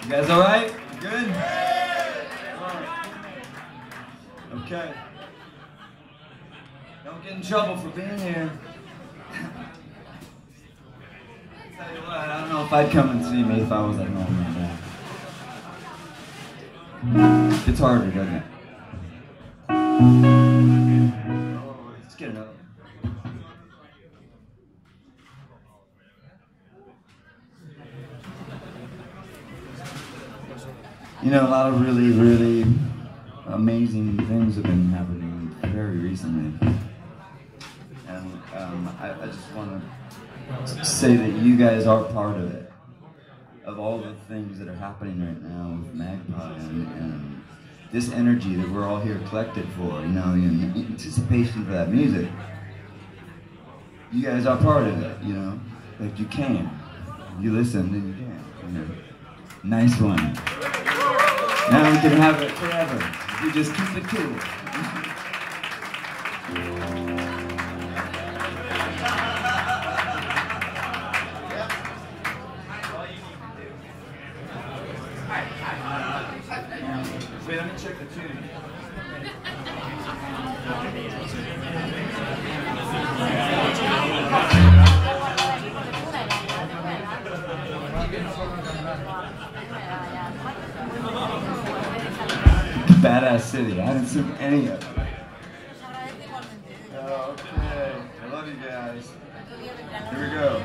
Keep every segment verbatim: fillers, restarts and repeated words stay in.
You guys all right? Good? Okay. Don't get in trouble for being here. Tell you what, I don't know if I'd come and see me if I was at home right now. It gets harder, doesn't it? Oh, let's get it up. You know, a lot of really, really amazing things have been happening very recently. And um, I, I just want to say that you guys are part of it. Of all the things that are happening right now with Magpie and, and this energy that we're all here collected for, you know, in anticipation for that music. You guys are part of it, you know. Like you can. You listen, then you can. You know. Nice one. Now we can have it forever. We just keep it cool. Wait, let me check the tune. Badass City. I haven't seen any of it. Okay. I love you guys. Here we go.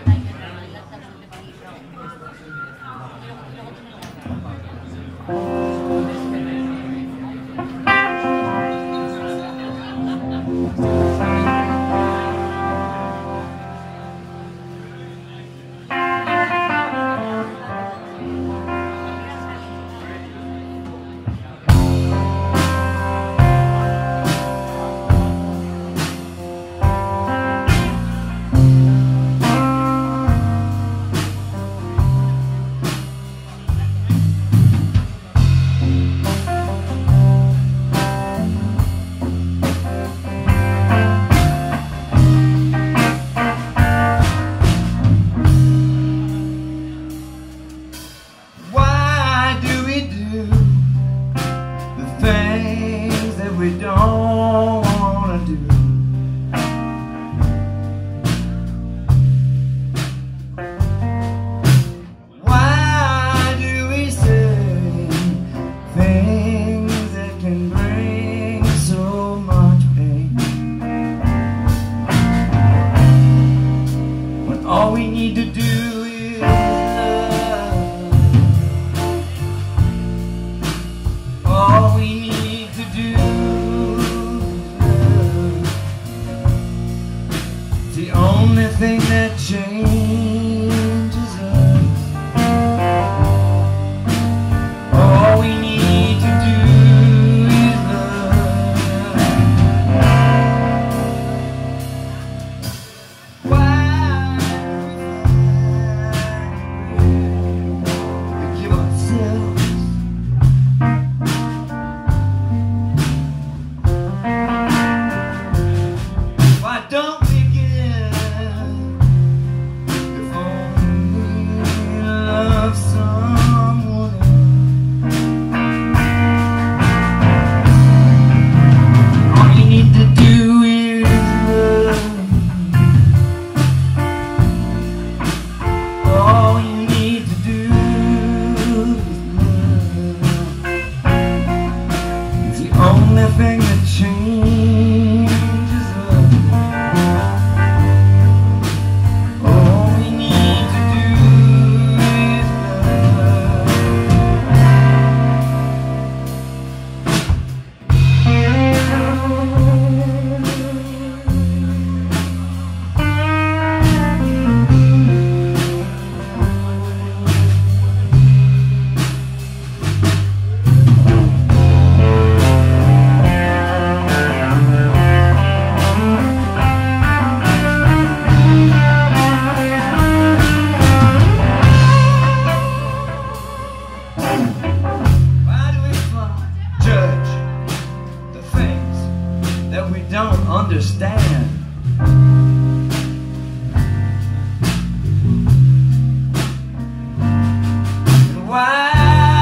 We don't wanna do. Why do we say things that can bring so much pain, when all we need to do is love? All we need to do, the only thing that changes us. All we need to do is love. Why do we give ourselves? Why don't we give if only love someone else? All you need to do is love. All you need to do is love. It's the only thing that changes us. All we need to do is love. Why do we fly? Judge the things that we don't understand. Why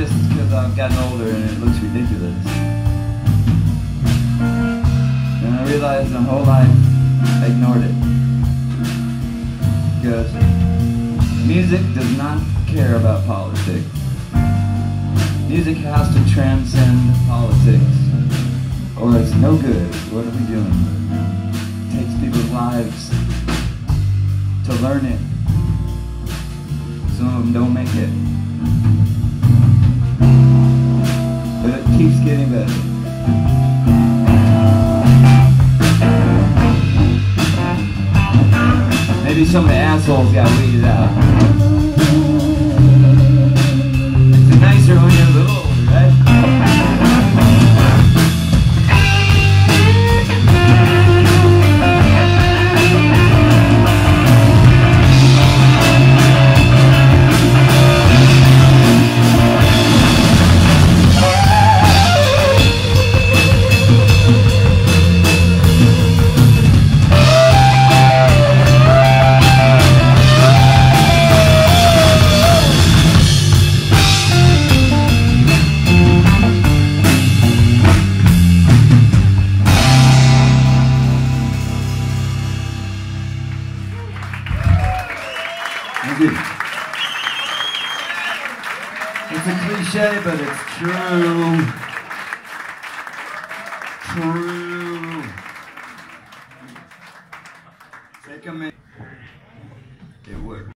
just because I've gotten older and it looks ridiculous. And I realized my whole life I ignored it. Because music does not care about politics. Music has to transcend politics, or it's no good. What are we doing? It takes people's lives to learn it. Some of them don't make it. But it keeps getting better. Maybe some of the assholes got weeded out. It's nicer when you're a little older, right? It's a cliche, but it's true. True. Take a minute. It works.